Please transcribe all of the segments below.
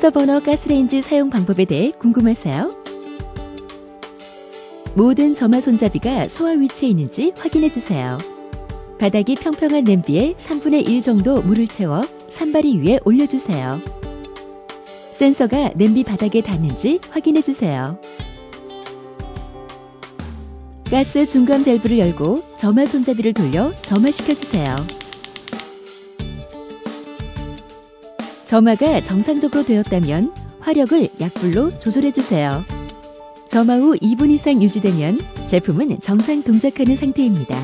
센서 버너 가스레인지 사용 방법에 대해 궁금하세요? 모든 점화 손잡이가 소화 위치에 있는지 확인해 주세요. 바닥이 평평한 냄비에 3분의 1 정도 물을 채워 산발이 위에 올려주세요. 센서가 냄비 바닥에 닿는지 확인해 주세요. 가스 중간 밸브를 열고 점화 손잡이를 돌려 점화시켜 주세요. 점화가 정상적으로 되었다면 화력을 약불로 조절해 주세요. 점화 후 2분 이상 유지되면 제품은 정상 동작하는 상태입니다.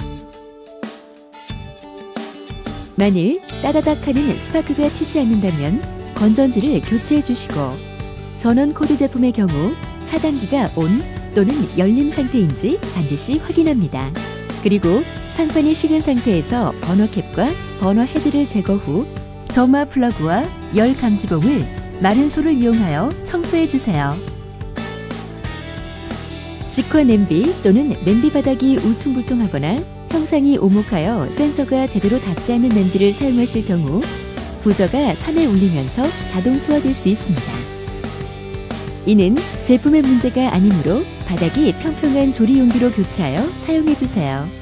만일 따다닥 하는 스파크가 튀지 않는다면 건전지를 교체해 주시고, 전원 코드 제품의 경우 차단기가 온 또는 열림 상태인지 반드시 확인합니다. 그리고 상판이 식은 상태에서 버너캡과 버너 헤드를 제거 후 점화 플러그와 열 감지봉을 마른 소를 이용하여 청소해 주세요. 직화 냄비 또는 냄비 바닥이 울퉁불퉁하거나 형상이 오목하여 센서가 제대로 닿지 않는 냄비를 사용하실 경우 부저가 산에 울리면서 자동 소화될 수 있습니다. 이는 제품의 문제가 아니므로 바닥이 평평한 조리 용기로 교체하여 사용해 주세요.